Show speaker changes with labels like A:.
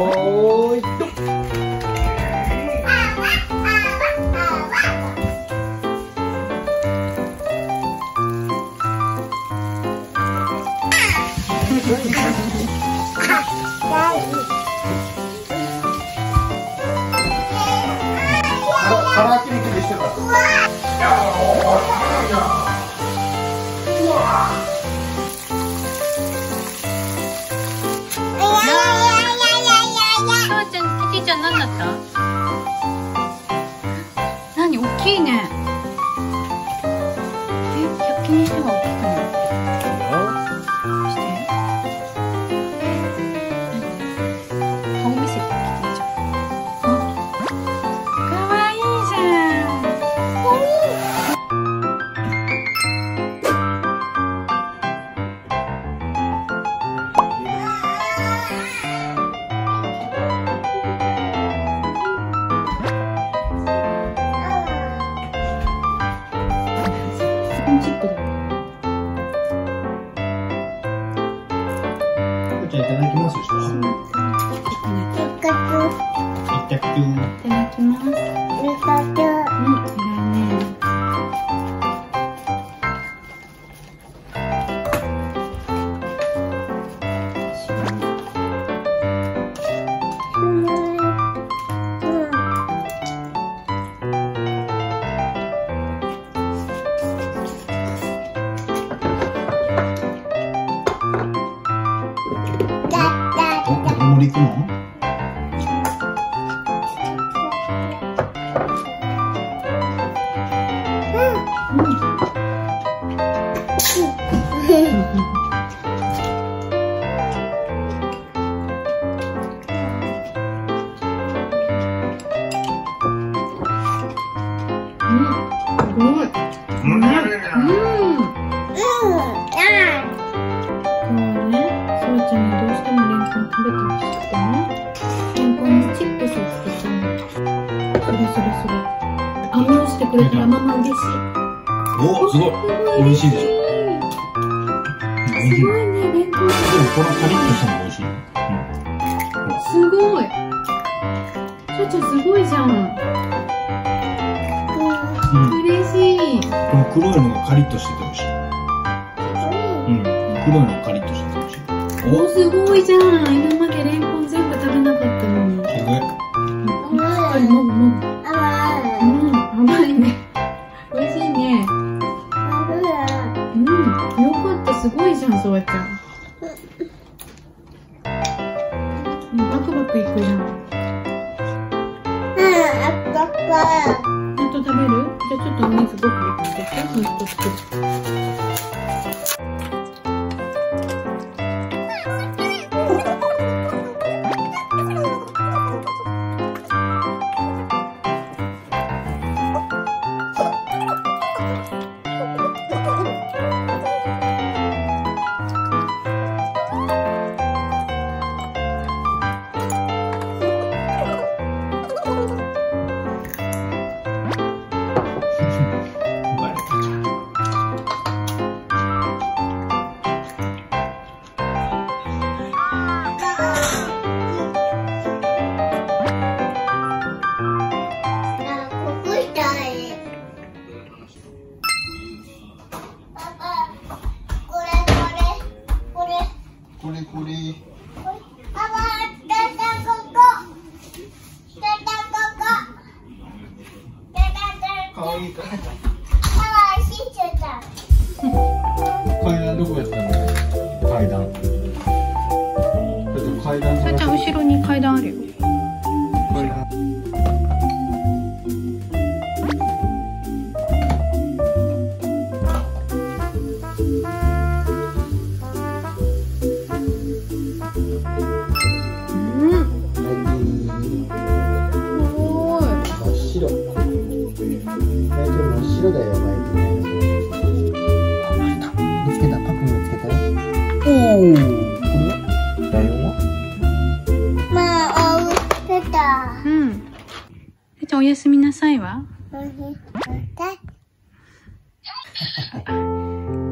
A: ーいどっ。
B: 腹切り切りしてるから。
C: キティちゃん何だった？何大きいね。100均にしては大きくない？顔見せてキティちゃん。かわいいじゃん。チップだ。
B: じゃあいただきますでしょ。
C: いただきます。
B: 盛り行くの？
C: 甘をしてくれたらママ嬉しい。
B: お、すごい。美味しいでしょ。
C: すごいね、レンコン。
B: でもこのカリッとしたの美味しい。
C: すごい。ちゃちゃすごいじゃん。嬉しい。
B: この黒いのがカリッとしてて美味しい。黒いのがカリッとしてて美味しい。
C: お、すごいじゃん。今までレンコン全部食べなかったのに。しっかりもぐもぐ。甘いね。美味しいね。よかった、すごいじゃん、そわちゃん。バクバクいくじゃん。もっと食べる？じゃあちょっとお水ごくごくしてて、もう一つ。
B: これ。かわいいか。階段どこやったの？階段。階段。
C: さっちゃん後ろに階段あるよ。
B: 階段。
A: 白だよ、バイクね。見つけた、パク見つけたよ。おお、これはライオンは
C: うん。さっちゃんおやすみなさいわ。